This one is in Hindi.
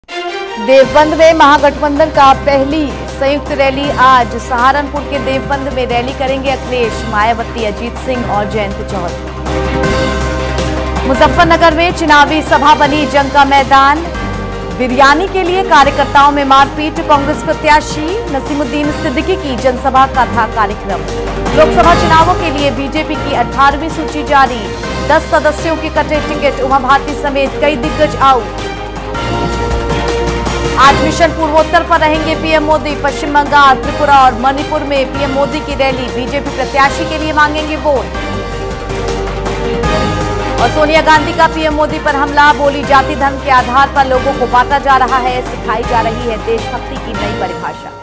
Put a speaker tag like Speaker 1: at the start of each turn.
Speaker 1: देवबंद में महागठबंधन का पहली संयुक्त रैली आज। सहारनपुर के देवबंद में रैली करेंगे अखिलेश, मायावती, अजीत सिंह और जयंत चौधरी। मुजफ्फरनगर में चुनावी सभा बनी जंग का मैदान। बिरयानी के लिए कार्यकर्ताओं में मारपीट। कांग्रेस प्रत्याशी नसीमुद्दीन सिद्दीकी की जनसभा का था कार्यक्रम। लोकसभा चुनावों के लिए बीजेपी की 18वीं सूची जारी। 10 सदस्यों के कटे टिकट। उमा भारती समेत कई दिग्गज आउट। आज मिशन पूर्वोत्तर पर रहेंगे पीएम मोदी। पश्चिम बंगाल, त्रिपुरा और मणिपुर में पीएम मोदी की रैली। बीजेपी प्रत्याशी के लिए मांगेंगे वोट। और सोनिया गांधी का पीएम मोदी पर हमला। बोली, जाति धर्म के आधार पर लोगों को बांटा जा रहा है, सिखाई जा रही है देशभक्ति की नई परिभाषा।